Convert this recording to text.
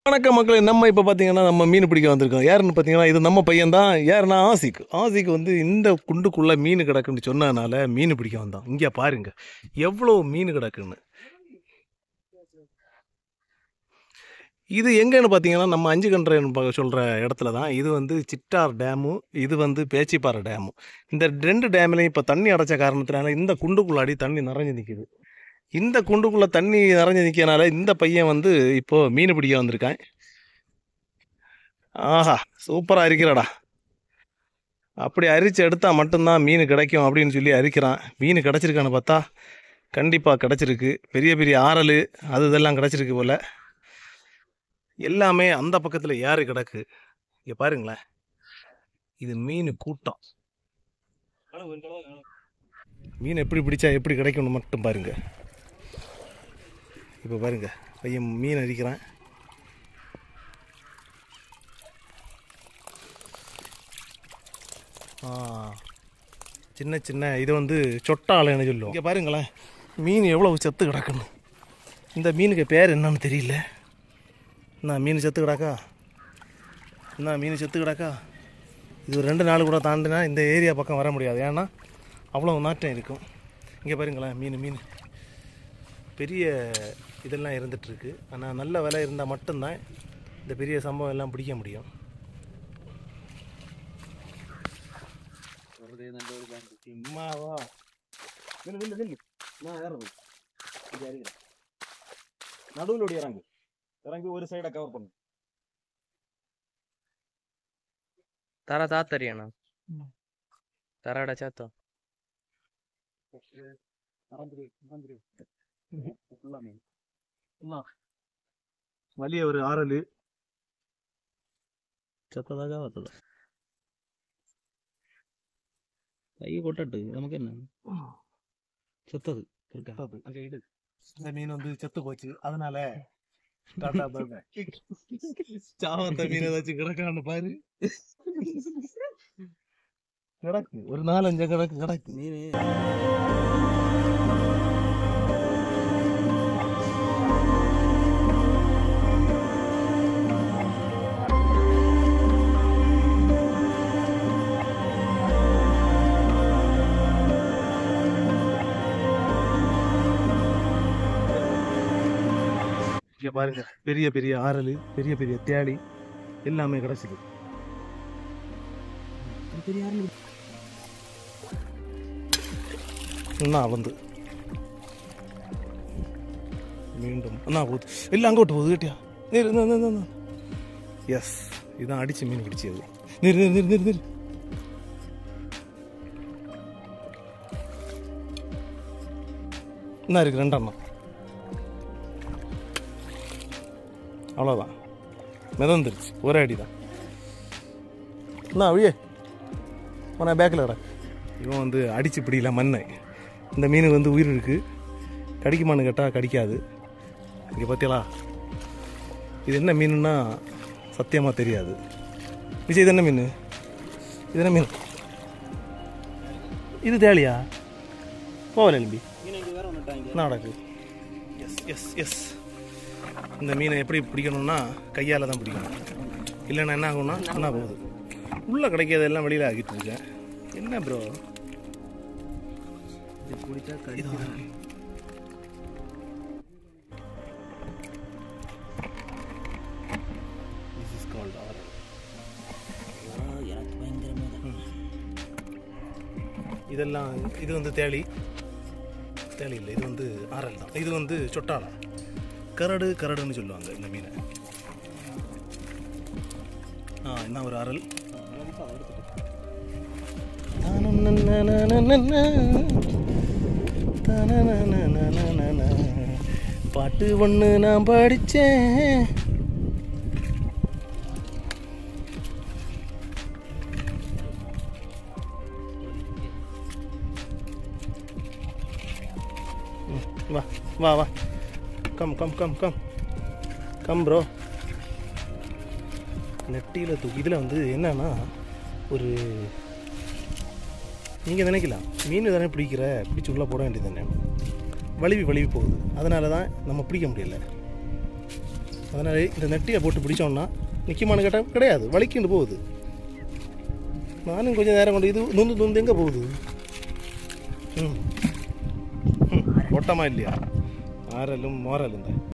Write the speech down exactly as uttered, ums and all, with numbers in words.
வணக்கம் மக்களே, நம்ம இப்போ பார்த்தீங்கன்னா நம்ம மீன் பிடிக்க வந்திருக்கோம். யாருன்னு பார்த்தீங்கன்னா இது நம்ம பையன் தான். யாருன்னா ஆசிக். ஆசிக் வந்து இந்த குண்டுக்குள்ளே மீன் கிடக்குன்னு சொன்னதுனால மீன் பிடிக்க வந்தான். இங்கே பாருங்க எவ்வளோ மீன் கிடக்குன்னு. இது எங்கன்னு பார்த்தீங்கன்னா நம்ம அஞ்சு கன்றன்னு சொல்கிற இடத்துல தான். இது வந்து சிட்டார் டேமு, இது வந்து பேச்சிப்பாறை டேமு. இந்த ரெண்டு டேம்லையும் இப்போ தண்ணி அடைச்ச காரணத்தினால இந்த குண்டுக்குள்ளாடி தண்ணி நிறைஞ்சு நிற்கிது. இந்த குண்டுக்குள்ளே தண்ணி நிறைஞ்சு நிற்கிறனால இந்த பையன் வந்து இப்போது மீன் பிடிக்க வந்திருக்கான். ஆஹா, சூப்பராக இருக்கிறடா. அப்படி அரிச்சு எடுத்தால் மட்டும்தான் மீன் கிடைக்கும் அப்படின்னு சொல்லி அரிக்கிறான். மீன் கிடச்சிருக்கான்னு பார்த்தா கண்டிப்பாக கிடச்சிருக்கு. பெரிய பெரிய ஆறல் அது இதெல்லாம் கிடச்சிருக்கு போல். எல்லாமே அந்த பக்கத்தில் யார் கிடக்கு இங்கே பாருங்களேன். இது மீன் கூட்டம். மீன் எப்படி பிடிச்சா எப்படி கிடைக்கும்னு மட்டும் பாருங்க. இப்போ பாருங்க பையன் மீன் அரிக்கிறான். சின்ன சின்ன இது வந்து சொட்டாலைன்னு சொல்லுவோம். இங்கே பாருங்களேன் மீன் எவ்வளோ செத்து கிடக்குன்னு. இந்த மீனுக்கு பேர் என்னன்னு தெரியல. என்ன மீன் செத்து கிடக்கா, என்ன மீன் செத்து கிடக்கா. இது ஒரு ரெண்டு நாள் கூட தாண்டினா இந்த ஏரியா பக்கம் வர முடியாது. ஏன்னா அவ்வளோ நாட்டம் இருக்கும். இங்கே பாருங்களேன் மீன் மீன் பெரிய இதெல்லாம் இருந்துகிட்ருக்கு. ஆனால் நல்ல விலை இருந்தால் மட்டும்தான் இந்த பெரிய சம்பவம் எல்லாம் பிடிக்க முடியும். சும்மாவா நடுவில் இறங்கு இறங்கி ஒரு சைடை கவர் பண்ணு. तारा तातरी है ना ताराड़ा चाहता വലിയ ഒരു ആറല് ചത്തതാകാവത്തത് കൈ കൊട്ടിട്ട് നമുക്ക് തന്നെ செத்தது இந்த மீன் வந்து செத்து போச்சு. அதனால சாவந்த மீன் ஏதாச்சும் கிடக்கான்னு பாரு. கிடக்கு ஒரு நாலஞ்சு கிடக்கு கிடக்கு மீன். இங்கே பாருங்க பெரிய பெரிய ஆறல், பெரிய பெரிய தேடி எல்லாமே கிடச்சிது. என்ன வந்து மீண்டும் என்ன போகுது இல்லை அங்கோட்டு போகுது கேட்டியா. நீர் எஸ் இதான் அடிச்சு மீன் பிடிச்சது. நீர் நீர் நீர் நீர் நீர் என்ன இருக்கு ரெண்டண்ணா. அவ்வளோதான் மிதந்துருச்சு ஒரே அடி தான். என்ன அப்படியே உன பேக்கில் கிடக்கு. இவன் வந்து அடிச்சு பிடிக்கல மண்ணை. இந்த மீனுக்கு வந்து உயிர் இருக்குது. கடிக்குமான்னு கேட்டால் கடிக்காது. இங்கே பார்த்தியலா இது என்ன மீனுன்னா சத்தியமாக தெரியாது. விஜய் இது என்ன மீன், இது என்ன மீன், இது தேலியா போகல எலும்பி நடக்கு. எஸ் எஸ் எஸ் இந்த மீனை எப்படி பிடிக்கணும்னா கையால் தான் பிடிக்கணும். இல்லைன்னா என்ன ஆகும்னா என்ன போகுது உள்ளே கிடைக்கிறதெல்லாம் வெளியில் ஆகிட்டு இருக்கேன். என்ன ப்ரோ இது பிடிச்சா கடிதா. இதெல்லாம் இது வந்து தேளி தேளி இல்லை, இது வந்து ஆரல் தான். இது வந்து சொட்டாளா கரடு கரடுன்னு சொல்லுவாங்க இந்த மீனை. ஆ என்ன ஒரு ஆறல். பாட்டு ஒன்று நான் படித்தேன். வா வா வா come come come come come bro. நெட்டியில் தூக்கி இதில் வந்து என்னன்னா ஒரு நீங்கள் நினைக்கலாம் மீன் தானே பிடிக்கிற பிடிச்சி உள்ளே போட வேண்டியது தானே. வலிவி வலிவி போகுது. அதனால தான் நம்ம பிடிக்க முடியல. அதனால் இந்த நெட்டியை போட்டு பிடிச்சோம்னா நிற்குமான்னு கேட்டால் கிடையாது, வலிக்கிண்டு போகுது. நானும் கொஞ்சம் நேரம் கொண்டு இது நுந்து நுந்து எங்கே போகுது? ம் ம் ஓட்டமா இல்லையா? ஆறலும் மோரலும் தான்.